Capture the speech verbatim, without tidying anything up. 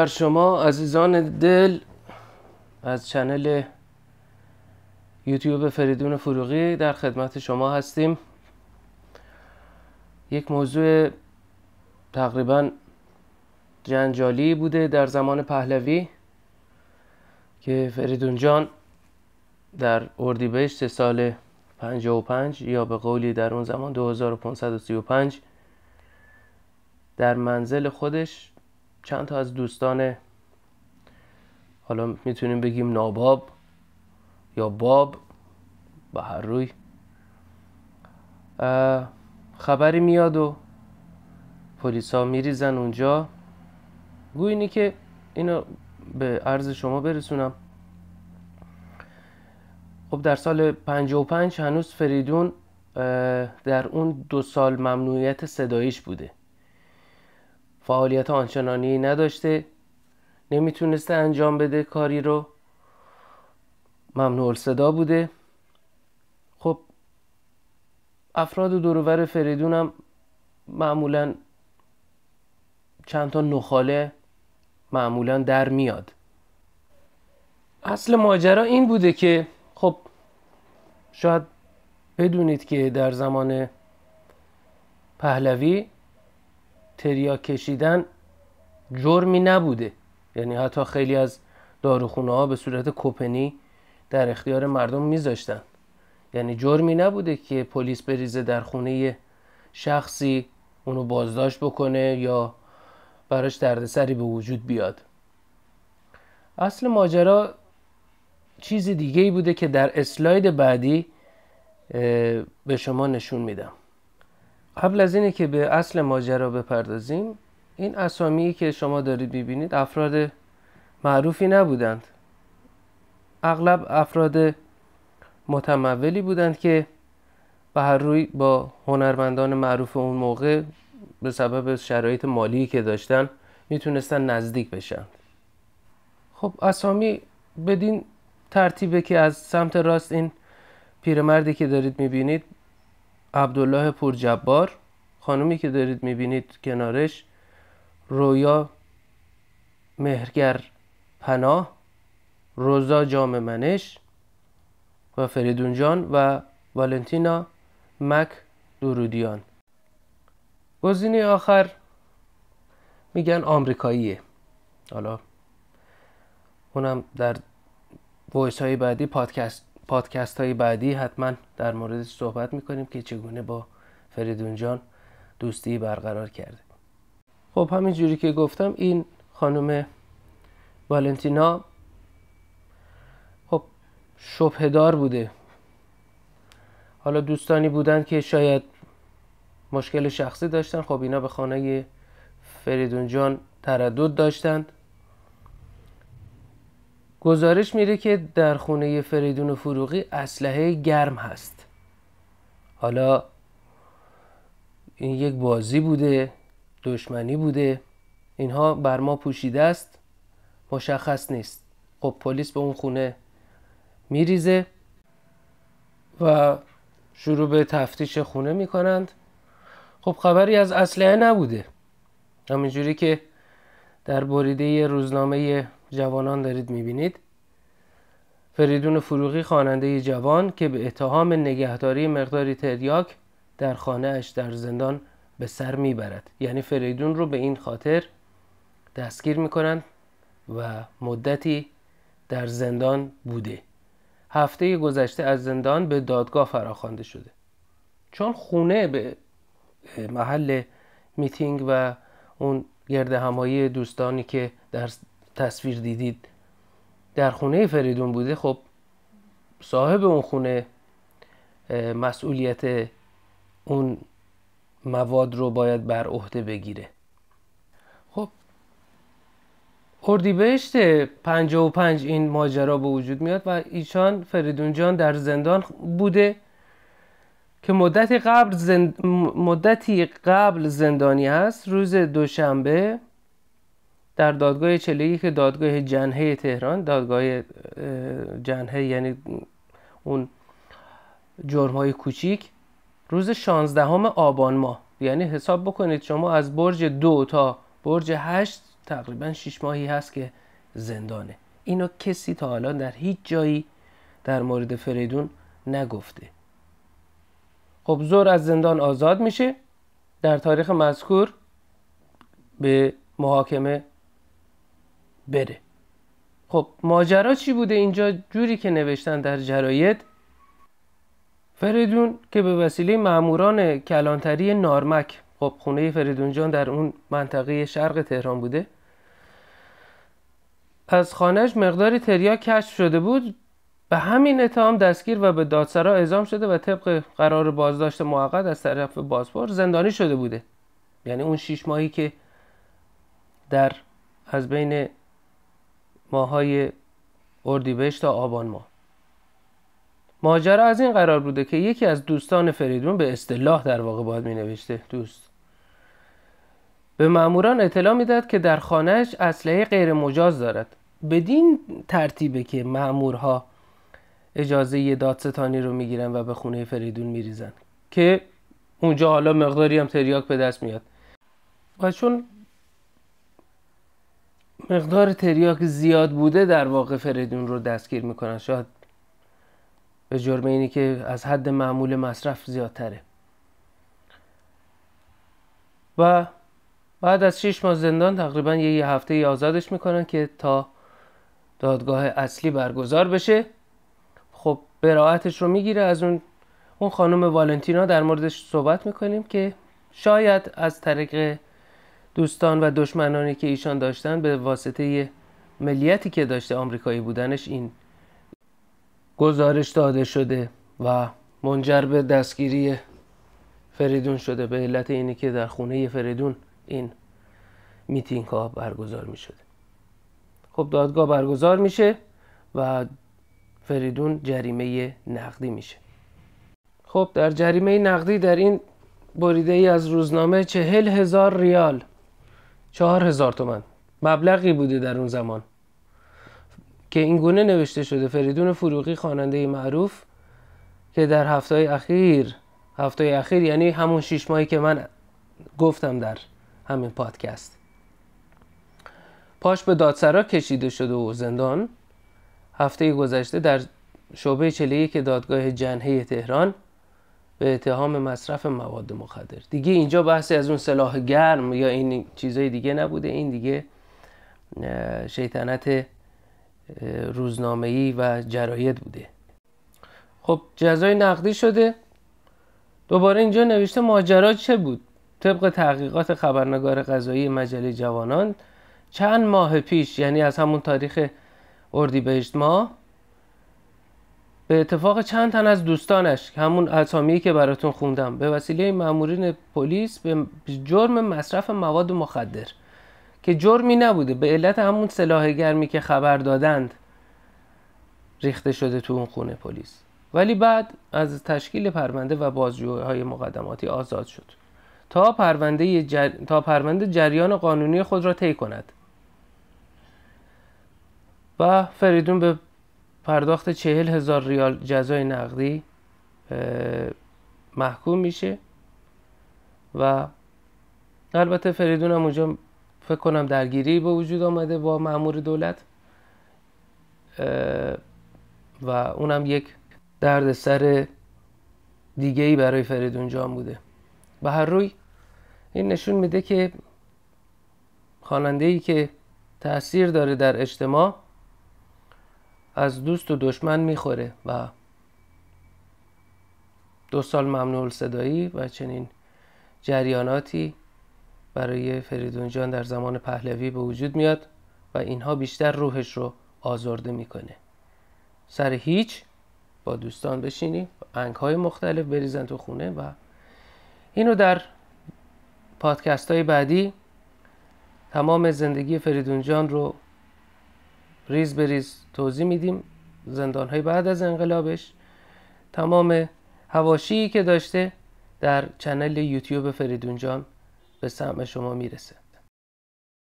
بر شما عزیزان دل از چنل یوتیوب فریدون فروغی. در خدمت شما هستیم. یک موضوع تقریبا جنجالی بوده در زمان پهلوی که فریدون جان در اردیبهشت سال پنجاه و پنج یا به قولی در اون زمان دو هزار و پانصد و سی و پنج در منزل خودش چند تا از دوستان، حالا میتونیم بگیم ناباب یا باب، به هر روی خبری میاد و پلیسا میریزن اونجا. گوینی که اینو به عرض شما برسونم. خب در سال پنجاه و پنج هنوز فریدون در اون دو سال ممنوعیت صداییش بوده، فعالیت آنچنانی نداشته، نمیتونسته انجام بده کاری رو، ممنوع الصدا بوده. خب افراد دور و بر فریدون هم معمولا چند تا نخاله معمولا در میاد. اصل ماجرا این بوده که خب شاید بدونید که در زمان پهلوی تریاک کشیدن جرمی نبوده، یعنی حتی خیلی از داروخونه ها به صورت کپنی در اختیار مردم میذاشتن، یعنی جرمی نبوده که پلیس بریزه در خونه شخصی اونو بازداشت بکنه یا براش دردسری به وجود بیاد. اصل ماجرا چیز دیگه ای بوده که در اسلاید بعدی به شما نشون میدم. قبل از اینه که به اصل ماجرا بپردازیم، این اسامی که شما دارید میبینید افراد معروفی نبودند، اغلب افراد متمولی بودند که به هر روی با هنرمندان معروف اون موقع به سبب شرایط مالی که داشتن میتونستن نزدیک بشن. خب اسامی بدین ترتیبه که از سمت راست این پیرمردی که دارید میبینید عبدالله پورجبار، خانومی که دارید میبینید کنارش رویا مهرگر پناه، روزا جام منش و فریدون جان و والنتینا مک درودیان. گزینه آخر میگن آمریکاییه. حالا اونم در وایس های بعدی، پادکست پادکست های بعدی حتما در موردش صحبت میکنیم که چگونه با فریدون جان دوستی برقرار کرده. خب همین جوری که گفتم این خانم والنتینا خب شبهدار بوده. حالا دوستانی بودن که شاید مشکل شخصی داشتن، خب اینا به خانه فریدون جان تردد داشتند. گزارش میره که در خونه فریدون فروغی اسلحه گرم هست. حالا این یک بازی بوده، دشمنی بوده، اینها بر ما پوشیده است، مشخص نیست. خب پلیس به اون خونه میریزه و شروع به تفتیش خونه میکنند. خب خبری از اسلحه نبوده، همینجوری که در بریده روزنامه جوانان دارید میبینید. فریدون فروغی خواننده جوان که به اتهام نگهداری مقداری تریاک در خانه اش در زندان به سر میبرد. یعنی فریدون رو به این خاطر دستگیر میکنند و مدتی در زندان بوده. هفته گذشته از زندان به دادگاه فراخوانده شده، چون خونه به محل میتینگ و اون گرد همایی دوستانی که در تصویر دیدید در خونه فریدون بوده. خب صاحب اون خونه مسئولیت اون مواد رو باید بر عهده بگیره. خب اردیبهشت پنجاه و پنج این ماجرا به وجود میاد و ایشان فریدون جان در زندان بوده که مدتی قبل زند... مدتی قبل زندانی هست. روز دوشنبه در دادگاه چهل و یک، دادگاه جنحه تهران، دادگاه جنحه یعنی اون جرم‌های کوچیک، روز شانزدهم آبان ماه، یعنی حساب بکنید شما از برج دو تا برج هشت تقریبا شش ماهی هست که زندانه. اینو کسی تا حالا در هیچ جایی در مورد فریدون نگفته. خب زور از زندان آزاد میشه، در تاریخ مذکور به محاکمه بره. خب ماجرا چی بوده اینجا؟ جوری که نوشتن در جراید، فریدون که به وسیله ماموران کلانتری نارمک، خب خونه فریدون جان در اون منطقه شرق تهران بوده، از خانهش مقداری تریاک کشف شده بود. به همین اتهام دستگیر و به دادسرا اعزام شده و طبق قرار بازداشت موقت از طرف بازپرس زندانی شده بوده. یعنی اون شش ماهی که در از بین ماهای اردیبهشت تا آبان ماه. ماجرا از این قرار بوده که یکی از دوستان فریدون، به اصطلاح در واقع باید می نوشته دوست، به ماموران اطلاع میداد که در خانهش اسلحه غیر مجاز دارد. بدین ترتیبه که مامورها اجازه دادستانی رو میگیرن و به خونه فریدون میریزن که اونجا حالا مقداری هم تریاک به دست میاد. و چون مقدار تریاک زیاد بوده، در واقع فریدون رو دستگیر میکنن، شاید به جرم اینی که از حد معمول مصرف زیادتره. و بعد از شش ماه زندان تقریبا یه, یه هفته ای آزادش میکنن که تا دادگاه اصلی برگزار بشه. خب براءتش رو میگیره از اون اون خانم والنتینا، در موردش صحبت میکنیم که شاید از طریق دوستان و دشمنانی که ایشان داشتن به واسطه ملیتی که داشته، آمریکایی بودنش، این گزارش داده شده و منجر به دستگیری فریدون شده، به علت اینی که در خونه فریدون این میتینگ ها برگزار می شده. خب دادگاه برگزار میشه و فریدون جریمه نقدی میشه. خب در جریمه نقدی در این بریده ای از روزنامه چهل هزار ریال، چهار هزار تومن مبلغی بوده در اون زمان که این گونه نوشته شده: فریدون فروغی، خواننده معروف که در هفته اخیر هفته اخیر یعنی همون شش ماهی که من گفتم در همین پادکست، پاش به دادسرا کشیده شده و زندان، هفته گذشته در شعبه چهل و یک دادگاه جنحه تهران به اتهام مصرف مواد مخدر. دیگه اینجا بحثی از اون سلاح گرم یا این چیزای دیگه نبوده، این دیگه شیطنت روزنامه‌ای و جراید بوده. خب جزای نقدی شده. دوباره اینجا نوشته ماجرا چه بود؟ طبق تحقیقات خبرنگار قضایی مجله جوانان چند ماه پیش، یعنی از همون تاریخ اردیبهشت ماه، به اتفاق چند تن از دوستانش، همون اسامی که براتون خوندم، به وسیله مامورین پلیس به جرم مصرف مواد مخدر که جرمی نبوده، به علت همون سلاح گرمی که خبر دادند ریخته شده تو اون خونه پلیس، ولی بعد از تشکیل پرونده و بازجویی‌های مقدماتی آزاد شد تا پرونده جر... تا پرونده جریان قانونی خود را طی کند و فریدون به پرداخت چهل هزار ریال جزای نقدی محکوم میشه. و البته فریدون هم اونجا فکر کنم درگیری به وجود آمده با مأمور دولت و اونم یک دردسر دیگه‌ای برای فریدون جان بوده. به هر روی این نشون میده که خواننده‌ای که تأثیر داره در اجتماع از دوست و دشمن میخوره و دو سال ممنوع الصدایی و چنین جریاناتی برای فریدون جان در زمان پهلوی به وجود میاد و اینها بیشتر روحش رو آزرده میکنه. سر هیچ با دوستان بشینی، انگ‌های مختلف بریزن تو خونه و اینو در پادکست های بعدی تمام زندگی فریدون جان رو ریز بریز توضیح میدیم. زندان های بعد از انقلابش، تمام حواشی که داشته در چنل یوتیوب فریدون جان به سمع شما میرسه.